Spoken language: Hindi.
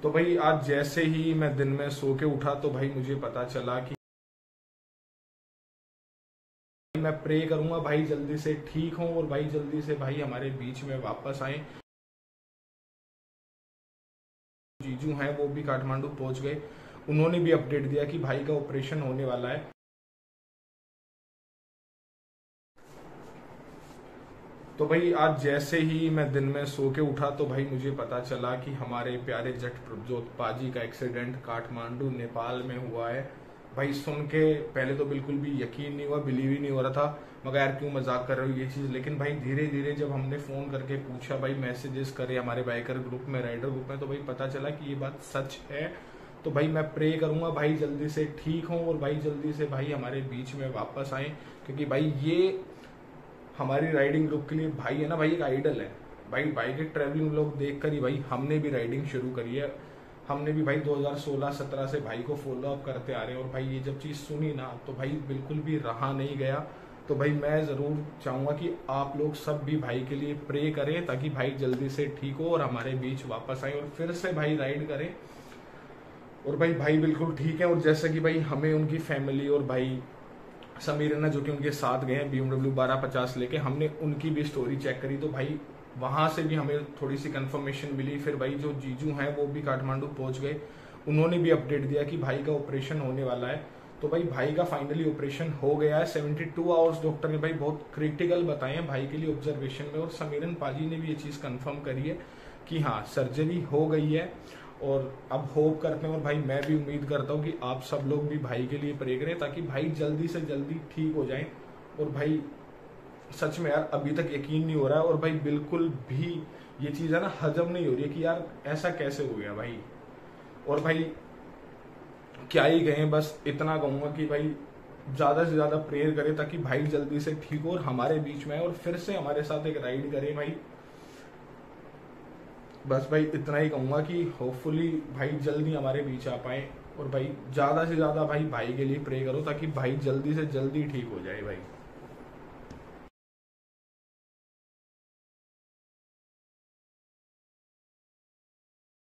तो भाई आज जैसे ही मैं दिन में सो के उठा तो भाई मुझे पता चला कि मैं प्रे करूंगा भाई जल्दी से ठीक हों और भाई जल्दी से भाई हमारे बीच में वापस आए। जीजू हैं वो भी काठमांडू पहुंच गए, उन्होंने भी अपडेट दिया कि भाई का ऑपरेशन होने वाला है। तो भाई आज जैसे ही मैं दिन में सो के उठा तो भाई मुझे पता चला कि हमारे प्यारे जट प्रभजोत पाजी का एक्सीडेंट काठमांडू नेपाल में हुआ है। भाई सुन के पहले तो बिल्कुल भी यकीन नहीं हुआ, बिलीव ही नहीं हो रहा था, मगर यार क्यों मजाक कर रहे हो ये चीज। लेकिन भाई धीरे धीरे जब हमने फोन करके पूछा, भाई मैसेजेस करे हमारे बाइकर ग्रुप में, राइडर ग्रुप में, तो भाई पता चला कि ये बात सच है। तो भाई मैं प्रे करूंगा भाई जल्दी से ठीक हों और भाई जल्दी से भाई हमारे बीच में वापस आए, क्योंकि भाई ये हमारी राइडिंग ग्रुप के लिए भाई है ना, भाई एक आइडल है। भाई बाइक के ट्रैवलिंग लोग देख कर ही भाई हमने भी राइडिंग शुरू करी है। हमने भी भाई 2016-17 से भाई को फॉलो अप करते आ रहे हैं, और भाई ये जब चीज सुनी ना तो भाई बिल्कुल भी रहा नहीं गया। तो भाई मैं जरूर चाहूंगा कि आप लोग सब भी भाई के लिए प्रे करें ताकि भाई जल्दी से ठीक हो और हमारे बीच वापस आए और फिर से भाई राइड करें। और भाई बिल्कुल ठीक है। और जैसे कि भाई हमें उनकी फैमिली और भाई समीरना जो कि उनके साथ गए हैं BMW 1250 लेके, हमने उनकी भी स्टोरी चेक करी तो भाई वहां से भी हमें थोड़ी सी कंफर्मेशन मिली। फिर भाई जो जीजू हैं वो भी काठमांडू पहुंच गए, उन्होंने भी अपडेट दिया कि भाई का ऑपरेशन होने वाला है। तो भाई का फाइनली ऑपरेशन हो गया है। 72 आवर्स डॉक्टर ने भाई बहुत क्रिटिकल बताए हैं भाई के लिए ऑब्जर्वेशन में, और समीरन पाजी ने भी ये चीज कंफर्म करी है कि हाँ सर्जरी हो गई है। और अब होप करते हैं और भाई मैं भी उम्मीद करता हूँ कि आप सब लोग भी भाई के लिए प्रे करें ताकि भाई जल्दी से जल्दी ठीक हो जाए। और भाई सच में यार अभी तक यकीन नहीं हो रहा है, और भाई बिल्कुल भी ये चीज है ना हजम नहीं हो रही है कि यार ऐसा कैसे हो गया भाई। और भाई क्या ही कहें, बस इतना कहूंगा कि भाई ज्यादा से ज्यादा प्रेयर करें ताकि भाई जल्दी से ठीक हो और हमारे बीच में आए और फिर से हमारे साथ एक राइड करे भाई। बस भाई इतना ही कहूंगा कि होपफुली भाई जल्दी हमारे बीच आ पाए, और भाई ज्यादा से ज्यादा भाई के लिए प्रे करो ताकि भाई जल्दी से जल्दी ठीक हो जाए भाई।